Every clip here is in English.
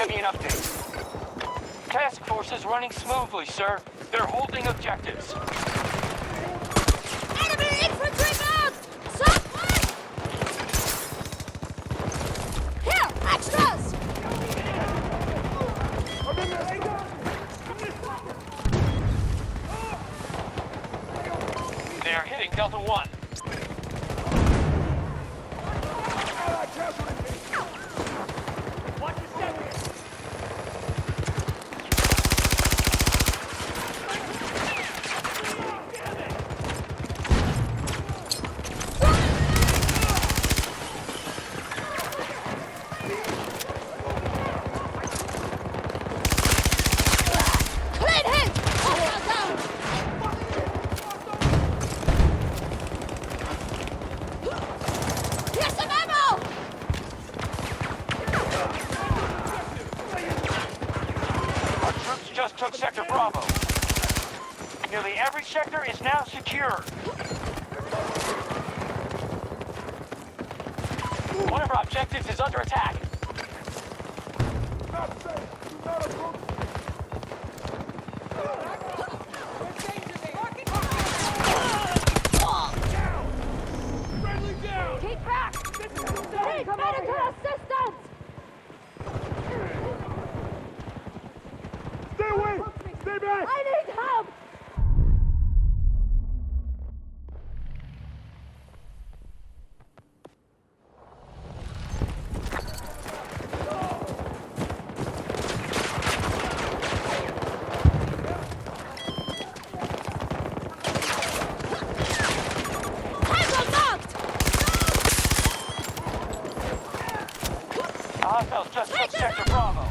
me an update. Task force is running smoothly, sir. They're holding objectives. Enemy infantry marked! Southwest! Here, extras! They're hitting Delta 1. Watch your step here. Clean hit! Hostile down! Here's some ammo! Our troops just took Sector Bravo. Nearly every sector is now secure. One of our objectives is under attack. Keep back! Need medical assistance! Stay away! Stay back! I need help! Tango knocked! Hostiles just took Sector Bravo.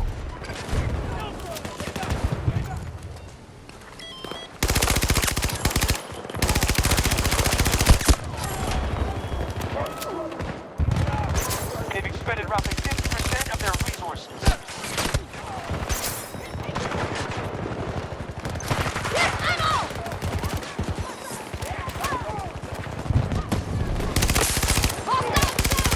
They've expended roughly 50% of their resources. Here's ammo! Hostile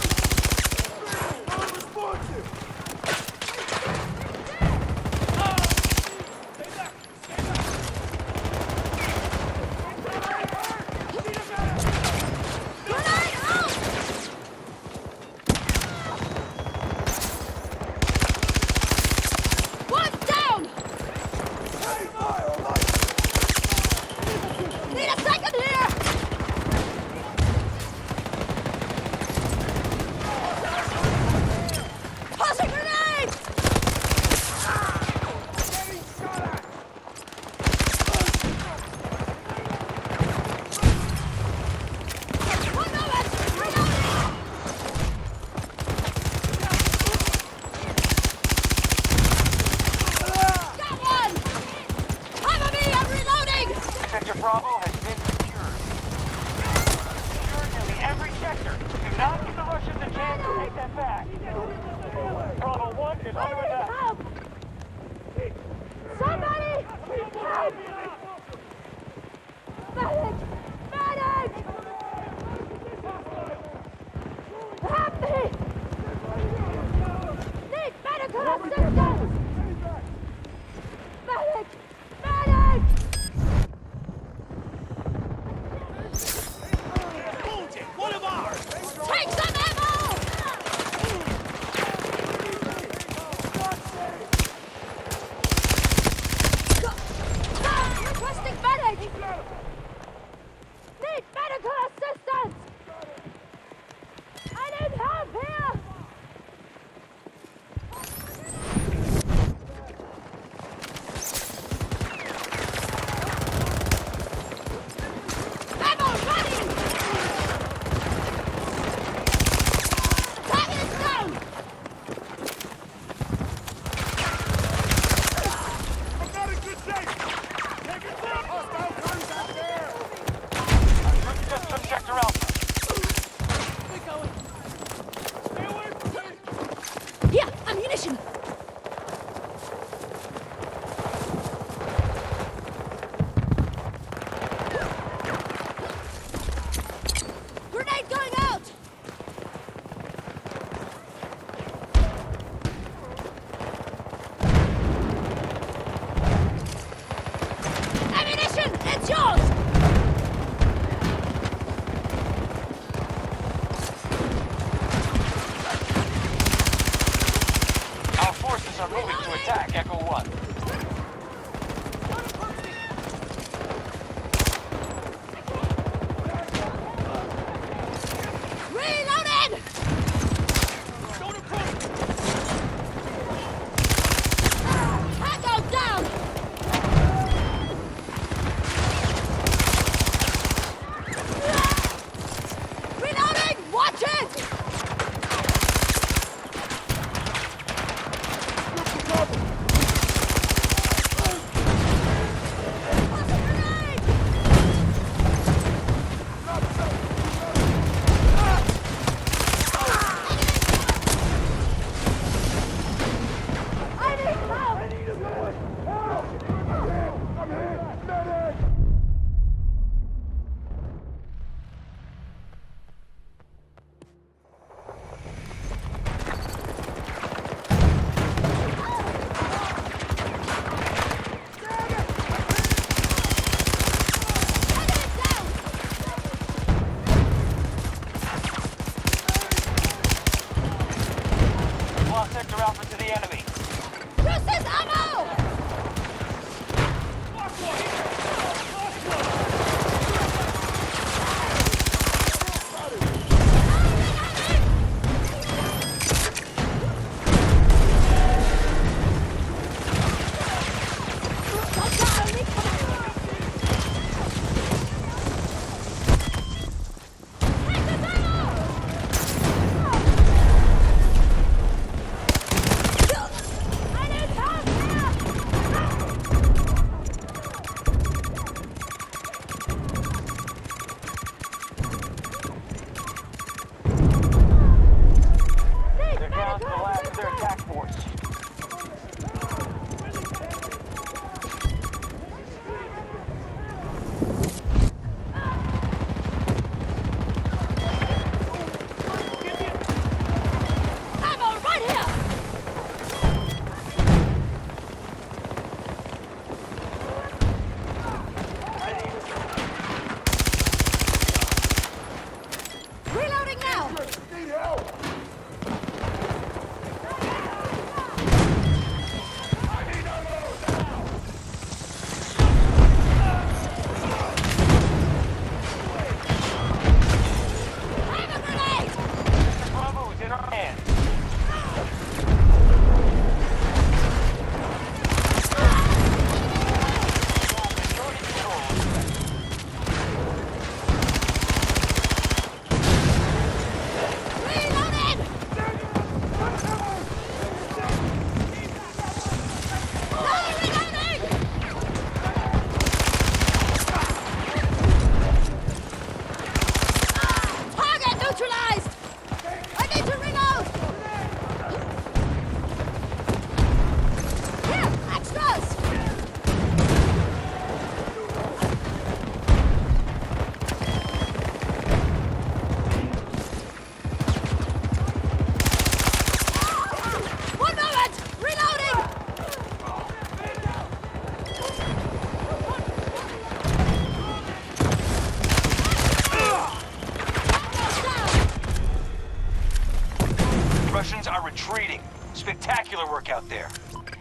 grenade out! One down! Need a second here! Tossing grenade! One moment! Reloading! Got one! Cover me! I'm reloading! Sector Bravo has been secured. Secure nearly every sector. Do not give the Russians a chance to take them back. Bravo 1 is I under need attack. help! Somebody! Help! Medic! Medic! Help me! Need medical assistance! Medic! Medic! One of ours! Take some ammo! forces are moving to attack Echo 1. Reloaded! Don't approach! Tango down! Reloading! Watch it! Lost sector Alpha to the enemy. This is ammo! They're down to the last of their attack force. Ammo right here! Reloading now! Need help! I have a grenade! Bravo is in our hands. Majority control. Reloading! Reloading! Target neutralized! I need to reload! Here, extras! One moment! Reloading! Russians are retreating. Spectacular work out there.